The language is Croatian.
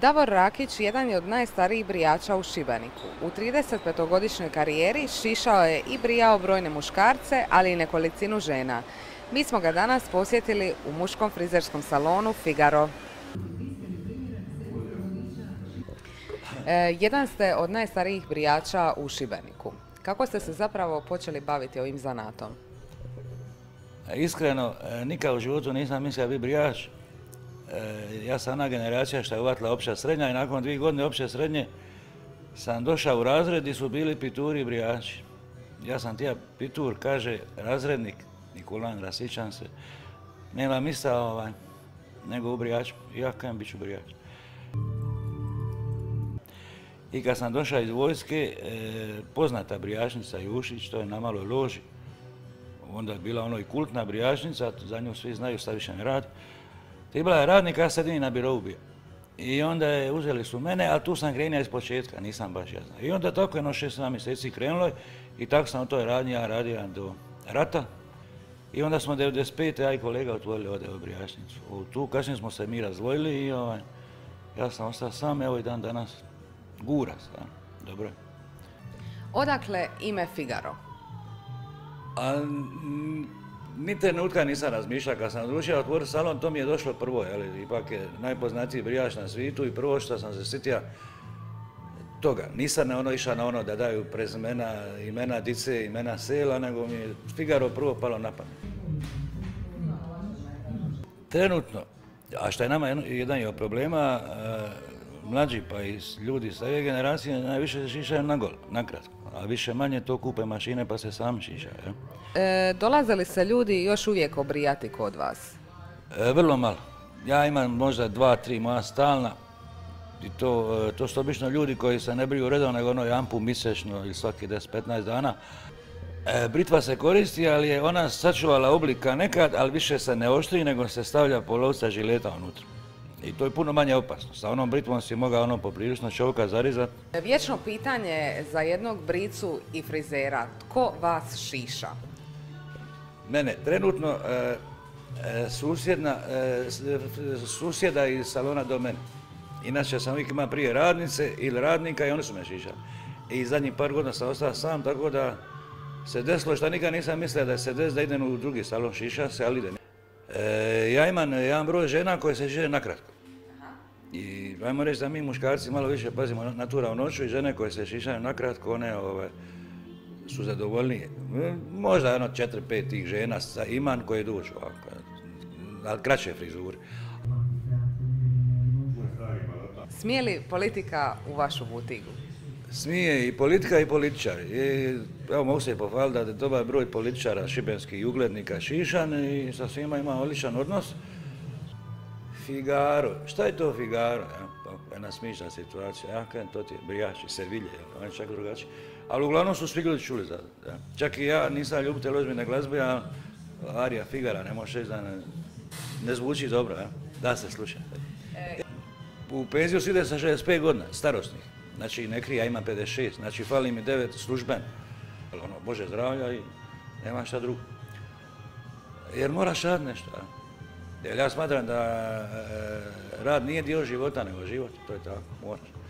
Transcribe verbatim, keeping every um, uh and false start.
Davor Rakić jedan je od najstarijih brijača u Šibeniku. U tridesetpetogodišnjoj karijeri šišao je i brijao brojne muškarce, ali i nekolicinu žena. Mi smo ga danas posjetili u muškom frizerskom salonu Figaro. E, jedan ste od najstarijih brijača u Šibeniku. Kako ste se zapravo počeli baviti ovim zanatom? Iskreno, nikad u životu nisam mislio biti brijač. Ja sam ona generacija što je uvatila opća srednja i nakon dvije godine opće srednje sam došao u razred i su bili pituri i brijači. Ja sam tija pitur, kaže razrednik Nikolan, rasićam se, nema mista ovaj, nego u brijaču. Ja kajem bit ću brijač. I kad sam došao iz vojske, poznata brijačnica Jušić, to je na maloj loži, onda je bila ono i kultna brijačnica, za nju svi znaju, sad više ne radi. Ti bila je radnik, ja sam jedini na birovu bio. I onda je, uzeli su mene, ali tu sam krenuo iz početka, nisam baš ja znao. I onda tako jedno šest sedam mjeseci krenulo i tako sam u toj radnji ja radio do rata. I onda smo devedeset pete ja i kolega otvorili ovdje u brijačnicu. Tu kasnije smo se mi razdvojili i ovaj, ja sam ostao sam, evo i dan danas gura sam. Dobro. Odakle ime Figaro? A, ni trenutka nisam razmišljao, kad sam odlučio otvoriti salon, to mi je došlo prvo, jel, ipak je najpoznatiji brijač na svijetu i prvo što sam se sjetio toga. Nisam ne ono išao na ono da daju prezimena, imena dice, imena sela, nego mi je Figaro prvo palo na pamet. Trenutno, a što je nama jedan je od problema, mlađi pa i ljudi starije generacije najviše se šišaju na gol, nakratko, a više manje to kupe mašine pa se sami šišaju. E, dolaze li se ljudi još uvijek obrijati kod vas? E, vrlo malo. Ja imam možda dva, tri moja stalna i to, to su obično ljudi koji se ne briju redovno, nego ono jedan put mjesečno ili svaki deset do petnaest dana. E, britva se koristi, ali je ona sačuvala oblika nekad, ali više se ne oštri, nego se stavlja polovica žileta unutra. I to je puno manje opasno. Sa onom britvom si mogao ono poprilično čovjeka zarizati. Vječno pitanje za jednog bricu i frizera. Tko vas šiša? Mene, trenutno e, e, susjedna, e, susjeda iz salona do mene. Inače sam uvijek imao prije radnice ili radnika i oni su me šišali. I zadnjih par godina sam ostao sam, tako da se desilo što nikad nisam mislio da se des da idem u drugi salon šiša se, ali idem. E, ja imam jedan broj žena koje se šišaju nakratko. I ajmo reći da mi muškarci malo više pazimo natura u noću i žene koje se šišaju nakratko, one ove, su zadovoljnije. Možda jedno četiri pet tih žena imam koje dužu, ali kraće frizure. Smije li politika u vašu butigu? Smije i politika i političari. I, evo mogu se pohvaliti da je dobar broj političara, šibenskih i uglednika šišan i sa svima ima odličan odnos. Figaro, šta je to Figaro? Ja, jedna smišna situacija, ja kažem to ti je brijač iz Sevilje, on je čak drugačiji. Ali uglavnom su svi ljudi čuli za to. Ja. Čak i ja nisam ljubitelj ozbiljne glazbe, a arija Figara, ne možeš reći da ne, ne zvuči dobro, ja. Da se sluša. U penziju se ide sa šezdeset pet godina, starosnih. Znači ne krije, ja imam pedeset šest, znači fali mi devet služben. Ono, Bože zdravlja i nema šta drugo. Jer moraš raditi nešto. Ja. Jer ja smatram da e, rad nije dio života, nego život, to je tako, moraš.